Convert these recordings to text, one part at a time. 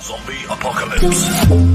Zombie Apocalypse.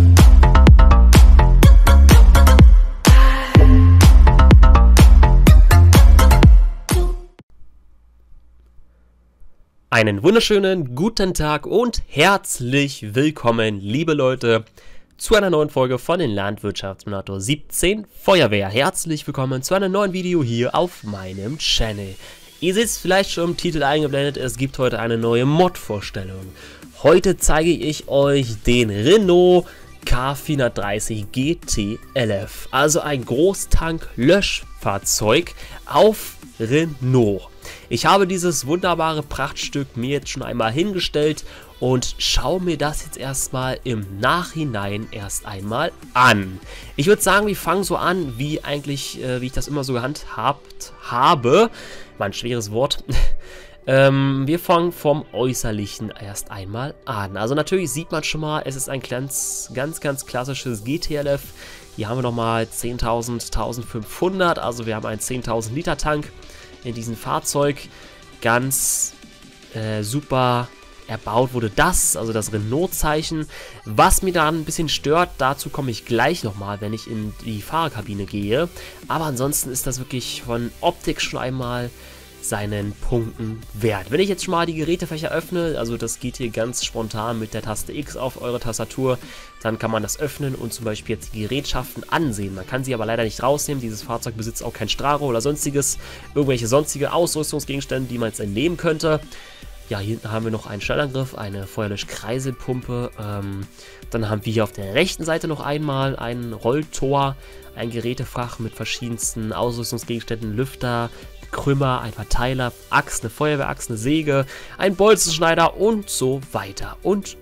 Einen wunderschönen guten Tag und herzlich willkommen, liebe Leute, zu einer neuen Folge von den Landwirtschaftssimulator 17 Feuerwehr. Herzlich willkommen zu einem neuen Video hier auf meinem Channel. Ihr seht es vielleicht schon im Titel eingeblendet, es gibt heute eine neue Mod-Vorstellung. Heute zeige ich euch den Renault K430 GT11, also ein Großtank-Löschfahrzeug auf Renault. Ich habe dieses wunderbare Prachtstück mir jetzt schon einmal hingestellt und schaue mir das jetzt erstmal im Nachhinein erst einmal an. Ich würde sagen, wir fangen so an, wie ich das immer so gehandhabt habe. Mal ein schweres Wort. Wir fangen vom Äußerlichen erst einmal an. Also natürlich sieht man schon mal, es ist ein ganz klassisches GT11. Hier haben wir nochmal 10.000, 1.500, also wir haben einen 10.000 Liter Tank in diesem Fahrzeug. Ganz super erbaut wurde das, also das Renault-Zeichen. Was mir da ein bisschen stört, dazu komme ich gleich nochmal, wenn ich in die Fahrerkabine gehe. Aber ansonsten ist das wirklich von Optik schon einmal seinen Punkten wert. Wenn ich jetzt schon mal die Gerätefächer öffne, also das geht hier ganz spontan mit der Taste X auf eure Tastatur, dann kann man das öffnen und zum Beispiel jetzt die Gerätschaften ansehen. Man kann sie aber leider nicht rausnehmen. Dieses Fahrzeug besitzt auch kein Straro oder sonstiges, irgendwelche sonstige Ausrüstungsgegenstände, die man jetzt entnehmen könnte. Ja, hier hinten haben wir noch einen Schnellangriff, eine Feuerlöschkreiselpumpe. Dann haben wir hier auf der rechten Seite noch einmal ein Rolltor, ein Gerätefach mit verschiedensten Ausrüstungsgegenständen, Lüfter, Krümmer, ein Verteiler, Axt, eine Feuerwehraxt, eine Säge, ein Bolzenschneider und so weiter und.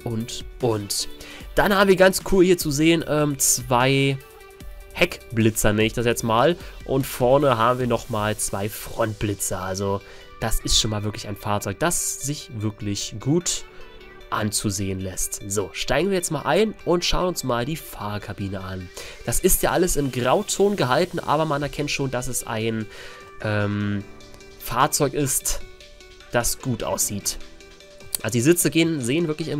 Dann haben wir ganz cool hier zu sehen, zwei Heckblitzer, nenne ich das jetzt mal. Und vorne haben wir nochmal zwei Frontblitzer. Also das ist schon mal wirklich ein Fahrzeug, das sich wirklich gut anzusehen lässt. So, steigen wir jetzt mal ein und schauen uns mal die Fahrerkabine an. Das ist ja alles im Grauton gehalten, aber man erkennt schon, dass es ein Fahrzeug ist, das gut aussieht. Also die Sitze sehen wirklich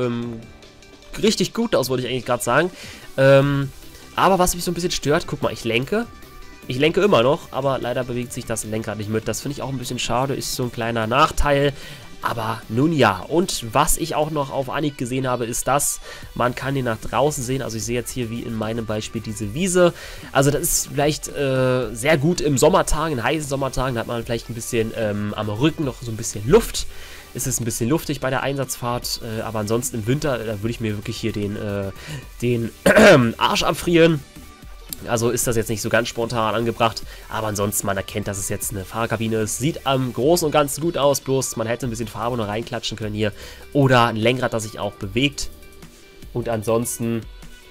richtig gut aus, wollte ich eigentlich gerade sagen. Aber was mich so ein bisschen stört, guck mal, ich lenke. Ich lenke immer noch, aber leider bewegt sich das Lenkrad nicht mit. Das finde ich auch ein bisschen schade, ist so ein kleiner Nachteil. Aber nun ja, und was ich auch noch auf Anhieb gesehen habe, ist das, man kann hier nach draußen sehen, also ich sehe jetzt hier wie in meinem Beispiel diese Wiese, also das ist vielleicht sehr gut im Sommertagen, in heißen Sommertagen, da hat man vielleicht ein bisschen am Rücken noch so ein bisschen Luft, ist es ein bisschen luftig bei der Einsatzfahrt, aber ansonsten im Winter, da würde ich mir wirklich hier den Arsch abfrieren. Also ist das jetzt nicht so ganz spontan angebracht, aber ansonsten, man erkennt, dass es jetzt eine Fahrerkabine ist. Sieht am Großen und Ganzen gut aus, bloß man hätte ein bisschen Farbe noch reinklatschen können hier. Oder ein Lenkrad, das sich auch bewegt. Und ansonsten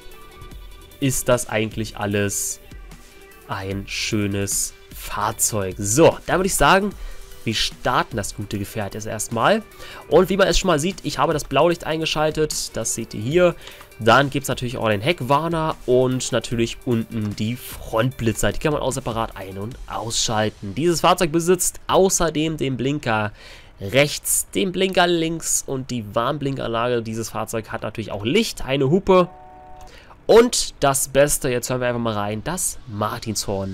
ist das eigentlich alles ein schönes Fahrzeug. So, dann würde ich sagen, wir starten das gute Gefährt jetzt erstmal. Und wie man es schon mal sieht, ich habe das Blaulicht eingeschaltet, das seht ihr hier. Dann gibt es natürlich auch den Heckwarner und natürlich unten die Frontblitzer. Die kann man auch separat ein- und ausschalten. Dieses Fahrzeug besitzt außerdem den Blinker rechts, den Blinker links und die Warnblinkanlage. Dieses Fahrzeug hat natürlich auch Licht, eine Hupe. Und das Beste, jetzt hören wir einfach mal rein, das Martinshorn.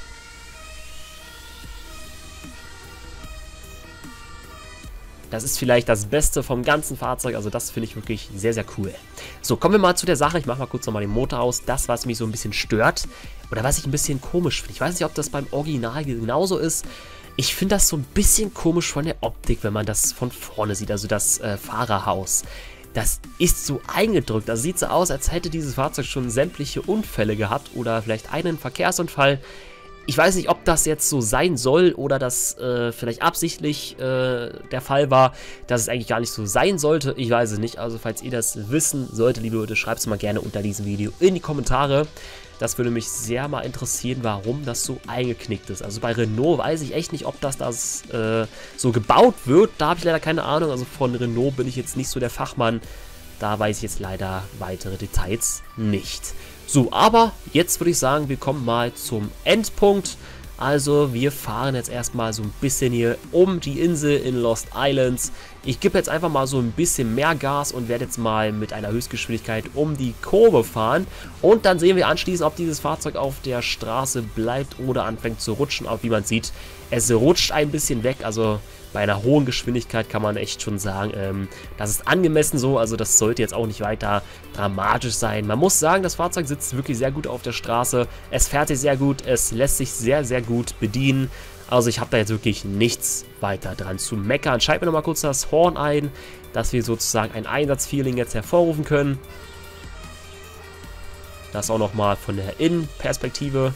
Das ist vielleicht das Beste vom ganzen Fahrzeug, also das finde ich wirklich sehr cool. So, kommen wir mal zu der Sache. Ich mache mal kurz nochmal den Motor aus. Das, was mich so ein bisschen stört oder was ich ein bisschen komisch finde. Ich weiß nicht, ob das beim Original genauso ist. Ich finde das so ein bisschen komisch von der Optik, wenn man das von vorne sieht, also das Fahrerhaus. Das ist so eingedrückt. Das sieht so aus, als hätte dieses Fahrzeug schon sämtliche Unfälle gehabt oder vielleicht einen Verkehrsunfall. Ich weiß nicht, ob das jetzt so sein soll oder das vielleicht absichtlich der Fall war, dass es eigentlich gar nicht so sein sollte. Ich weiß es nicht. Also falls ihr das wissen solltet, liebe Leute, schreibt es mal gerne unter diesem Video in die Kommentare. Das würde mich sehr mal interessieren, warum das so eingeknickt ist. Also bei Renault weiß ich echt nicht, ob das so gebaut wird. Da habe ich leider keine Ahnung. Also von Renault bin ich jetzt nicht so der Fachmann. Da weiß ich jetzt leider weitere Details nicht. So, aber jetzt würde ich sagen, wir kommen mal zum Endpunkt. Also wir fahren jetzt erstmal so ein bisschen hier um die Insel in Lost Islands. Ich gebe jetzt einfach mal so ein bisschen mehr Gas und werde jetzt mal mit einer Höchstgeschwindigkeit um die Kurve fahren. Und dann sehen wir anschließend, ob dieses Fahrzeug auf der Straße bleibt oder anfängt zu rutschen. Aber wie man sieht, es rutscht ein bisschen weg, also bei einer hohen Geschwindigkeit kann man echt schon sagen, das ist angemessen so, also das sollte jetzt auch nicht weiter dramatisch sein. Man muss sagen, das Fahrzeug sitzt wirklich sehr gut auf der Straße, es fährt sich sehr gut, es lässt sich sehr, sehr gut bedienen. Also ich habe da jetzt wirklich nichts weiter dran zu meckern. Schalten wir nochmal kurz das Horn ein, dass wir sozusagen ein Einsatzfeeling jetzt hervorrufen können. Das auch nochmal von der Innenperspektive.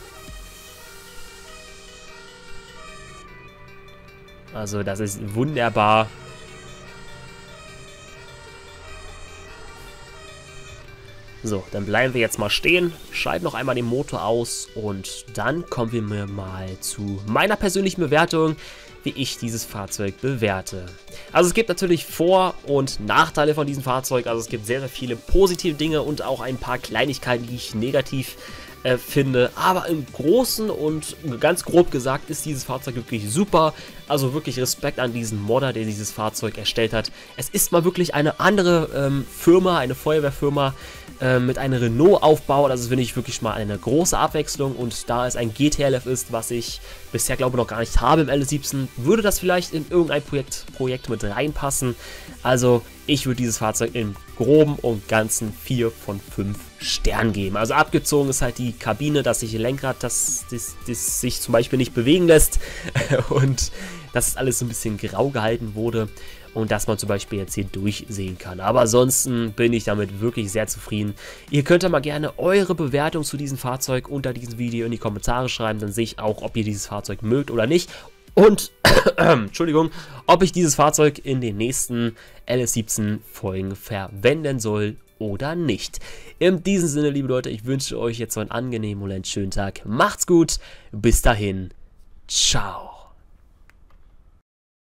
Also das ist wunderbar. So, dann bleiben wir jetzt mal stehen, schalten noch einmal den Motor aus und dann kommen wir mal zu meiner persönlichen Bewertung, wie ich dieses Fahrzeug bewerte. Also es gibt natürlich Vor- und Nachteile von diesem Fahrzeug, also es gibt sehr, sehr viele positive Dinge und auch ein paar Kleinigkeiten, die ich negativ finde, aber im Großen und ganz grob gesagt ist dieses Fahrzeug wirklich super, also wirklich Respekt an diesen Modder, der dieses Fahrzeug erstellt hat. Es ist mal wirklich eine andere Firma, eine Feuerwehrfirma mit einem Renault aufbaut, also finde ich wirklich mal eine große Abwechslung und da es ein GTLF ist, was ich bisher glaube noch gar nicht habe im LS17, würde das vielleicht in irgendein Projekt mit reinpassen. Also ich würde dieses Fahrzeug im Groben und Ganzen 4 von 5 Sternen geben. Also abgezogen ist halt die Kabine, dass sich Lenkrad, das sich zum Beispiel nicht bewegen lässt und dass alles so ein bisschen grau gehalten wurde und dass man zum Beispiel jetzt hier durchsehen kann. Aber ansonsten bin ich damit wirklich sehr zufrieden. Ihr könnt ja mal gerne eure Bewertung zu diesem Fahrzeug unter diesem Video in die Kommentare schreiben, dann sehe ich auch, ob ihr dieses Fahrzeug mögt oder nicht. Und, Entschuldigung, ob ich dieses Fahrzeug in den nächsten LS17 Folgen verwenden soll oder nicht. In diesem Sinne, liebe Leute, ich wünsche euch jetzt so einen angenehmen und einen schönen Tag. Macht's gut, bis dahin, ciao.